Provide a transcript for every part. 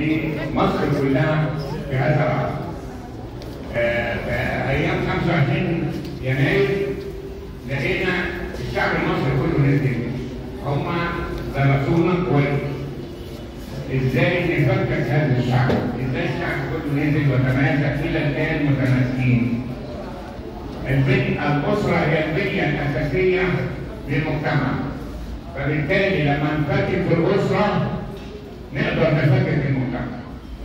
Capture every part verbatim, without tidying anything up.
لمصر كلها في هذا العصر. في ايام خمسة وعشرين يناير لقينا الشعب المصري كله نزل، هم درسونا كويس ازاي نفكك هذا الشعب، ازاي الشعب كله نزل وتماسك الى الان متماسكين. الاسره هي البنيه الاساسيه للمجتمع، فبالتالي لما نفكك الاسره نقدر نفكك المجتمع.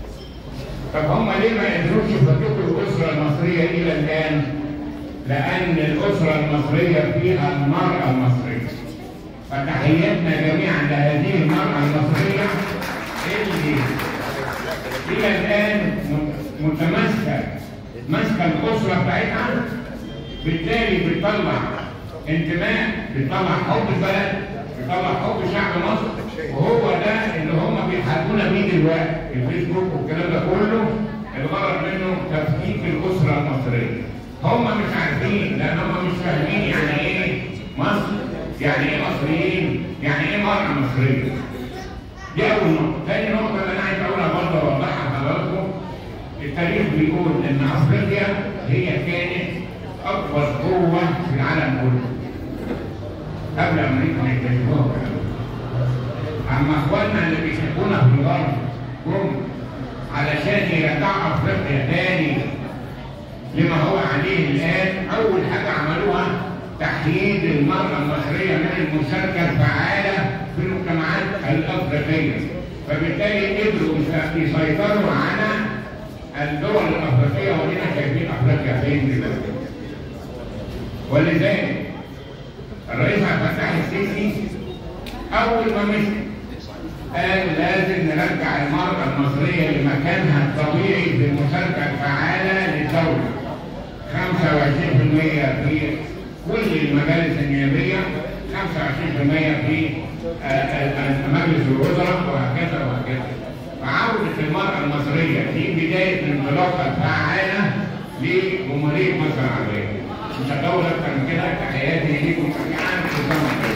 طب هم ليه ما قدروش يفككوا الاسره المصريه الى الان؟ لان الاسره المصريه فيها المراه المصريه. فتحياتنا جميعا لهذه المراه المصريه اللي الى الان متماسكه ماسكه الاسره بتاعتها، بالتالي بتطلع انتماء، بتطلع حب البلد، بتطلع حب شعب مصر. وهو ده اللي هم بيحاربونا بيه دلوقتي، الفيسبوك والكلام ده كله الغرض منه تفكيك الاسره المصريه. هم مش عارفين، لان هم مش فاهمين يعني ايه مصر، يعني ايه مصريين، يعني ايه مرأة مصريه. دي اول نقطه. ثاني نقطه اللي انا عايز اقولها برضه اوضحها لحضراتكم، التاريخ بيقول ان افريقيا هي كانت اكبر قوه في العالم كله قبل امريكا ما يكتشفوها. اما اخواننا اللي بيحبونا في الغرب جم علشان يرجعوا افريقيا تاني لما هو عليه الان. اول حاجه عملوها تحديد المراه المصريه من المشاركه الفعاله في المجتمعات الافريقيه، فبالتالي قدروا يسيطروا على الدول الافريقيه. ودينا شايفين افريقيا فين دلوقتي. ولذلك الرئيس عبد الفتاح السيسي اول ما مسك قال لازم نرجع المراه المصريه لمكانها الطبيعي في المشاركه الفعاله للدوله. خمسة وعشرين بالمئة في كل المجالس النيابيه، خمسة وعشرين بالمئة في مجلس الوزراء، وهكذا وهكذا. فعودة المرأة المصرية في بداية الانطلاقة الفعالة لجمهورية مصر العربية. مش هطول أكتر من كده. تحياتي ليكم جميعا.